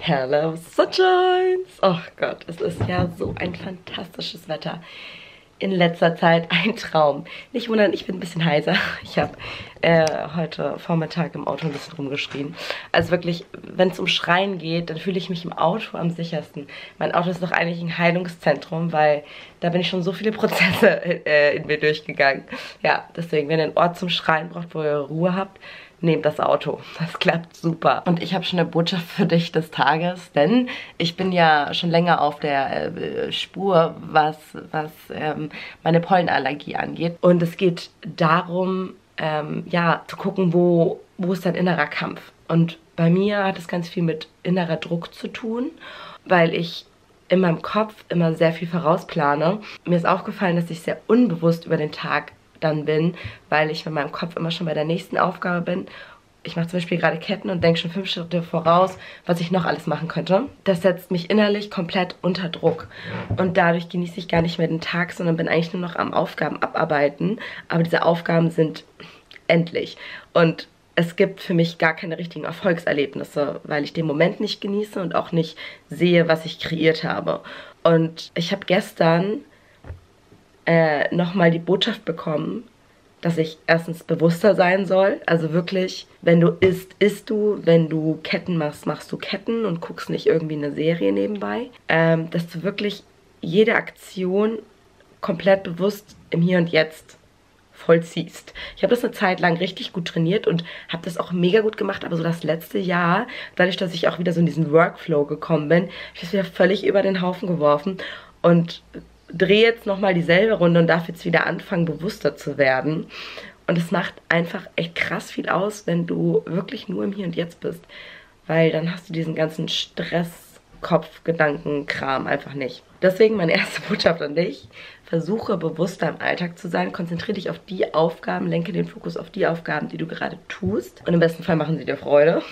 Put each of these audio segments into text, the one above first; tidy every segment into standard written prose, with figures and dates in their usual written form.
Hello Sunshines! Oh Gott, es ist ja so ein fantastisches Wetter. In letzter Zeit ein Traum. Nicht wundern, ich bin ein bisschen heiser. Ich habe heute Vormittag im Auto ein bisschen rumgeschrien. Also wirklich, wenn es um Schreien geht, dann fühle ich mich im Auto am sichersten. Mein Auto ist doch eigentlich ein Heilungszentrum, weil da bin ich schon so viele Prozesse in mir durchgegangen. Ja, deswegen, wenn ihr einen Ort zum Schreien braucht, wo ihr Ruhe habt, nehmt das Auto. Das klappt super. Und ich habe schon eine Botschaft für dich des Tages, denn ich bin ja schon länger auf der Spur, was meine Pollenallergie angeht. Und es geht darum, ja, zu gucken, wo ist dein innerer Kampf. Und bei mir hat es ganz viel mit innerer Druck zu tun, weil ich in meinem Kopf immer sehr viel vorausplane. Mir ist aufgefallen, dass ich sehr unbewusst über den Tag dann bin, weil ich mit meinem Kopf immer schon bei der nächsten Aufgabe bin. Ich mache zum Beispiel gerade Ketten und denke schon 5 Schritte voraus, was ich noch alles machen könnte. Das setzt mich innerlich komplett unter Druck. Und dadurch genieße ich gar nicht mehr den Tag, sondern bin eigentlich nur noch am Aufgaben abarbeiten. Aber diese Aufgaben sind endlich. Und es gibt für mich gar keine richtigen Erfolgserlebnisse, weil ich den Moment nicht genieße und auch nicht sehe, was ich kreiert habe. Und ich habe gestern nochmal die Botschaft bekommen, dass ich erstens bewusster sein soll. Also wirklich, wenn du isst, isst du. Wenn du Ketten machst, machst du Ketten und guckst nicht irgendwie eine Serie nebenbei. Dass du wirklich jede Aktion komplett bewusst im Hier und Jetzt vollziehst. Ich habe das eine Zeit lang richtig gut trainiert und habe das auch mega gut gemacht, aber so das letzte Jahr, dadurch, dass ich auch wieder so in diesen Workflow gekommen bin, habe ich das wieder völlig über den Haufen geworfen und drehe jetzt nochmal dieselbe Runde und darf jetzt wieder anfangen, bewusster zu werden. Und es macht einfach echt krass viel aus, wenn du wirklich nur im Hier und Jetzt bist. Weil dann hast du diesen ganzen Stress, Kopf, Gedanken, Kram einfach nicht. Deswegen meine erste Botschaft an dich. Versuche bewusster im Alltag zu sein. Konzentriere dich auf die Aufgaben, lenke den Fokus auf die Aufgaben, die du gerade tust. Und im besten Fall machen sie dir Freude.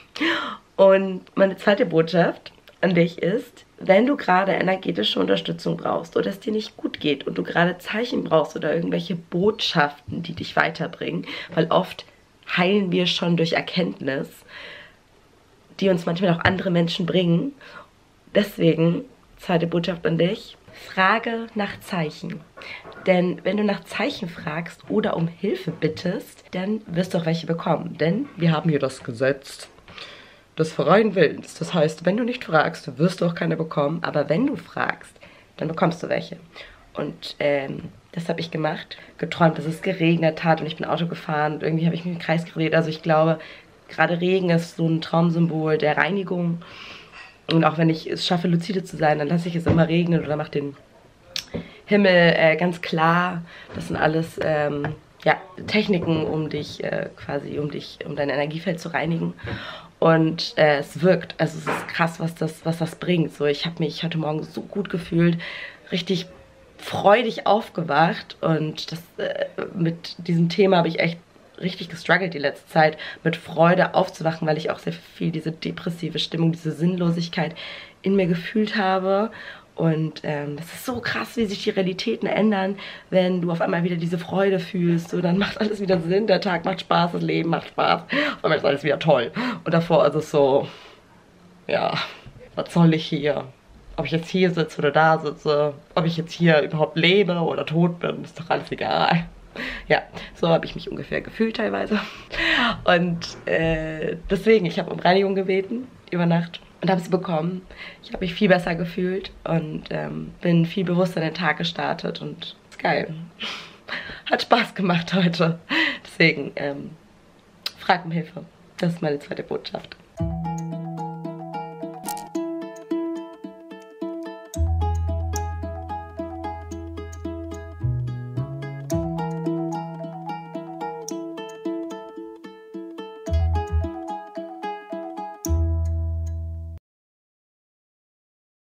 Und meine zweite Botschaft an dich ist, wenn du gerade energetische Unterstützung brauchst oder es dir nicht gut geht und du gerade Zeichen brauchst oder irgendwelche Botschaften, die dich weiterbringen, weil oft heilen wir schon durch Erkenntnis, die uns manchmal auch andere Menschen bringen. Deswegen, zweite Botschaft an dich, frage nach Zeichen. Denn wenn du nach Zeichen fragst oder um Hilfe bittest, dann wirst du auch welche bekommen. Denn wir haben hier das Gesetz des freien Willens. Das heißt, wenn du nicht fragst, wirst du auch keine bekommen. Aber wenn du fragst, dann bekommst du welche. Und das habe ich gemacht. Geträumt, dass es geregnet hat und ich bin Auto gefahren. Und irgendwie habe ich mich im Kreis gedreht. Also ich glaube, gerade Regen ist so ein Traumsymbol der Reinigung. Und auch wenn ich es schaffe, lucide zu sein, dann lasse ich es immer regnen oder mache den Himmel ganz klar. Das sind alles ja, Techniken, um dich um dein Energiefeld zu reinigen. Und es wirkt, also es ist krass, was das bringt. So, ich habe mich heute Morgen so gut gefühlt, richtig freudig aufgewacht und das, mit diesem Thema habe ich echt richtig gestruggelt die letzte Zeit, mit Freude aufzuwachen, weil ich auch sehr viel diese depressive Stimmung, diese Sinnlosigkeit in mir gefühlt habe. Und das ist so krass, wie sich die Realitäten ändern, wenn du auf einmal wieder diese Freude fühlst. So, dann macht alles wieder Sinn, der Tag macht Spaß, das Leben macht Spaß. Auf einmal ist alles wieder toll. Und davor ist es so, ja, was soll ich hier? Ob ich jetzt hier sitze oder da sitze, ob ich jetzt hier überhaupt lebe oder tot bin, ist doch alles egal. Ja, so habe ich mich ungefähr gefühlt teilweise. Und deswegen, ich habe um Reinigung gebeten über Nacht. Und habe sie bekommen. Ich habe mich viel besser gefühlt und bin viel bewusster in den Tag gestartet und ist geil. Hat Spaß gemacht heute. Deswegen, frag um Hilfe. Das ist meine zweite Botschaft.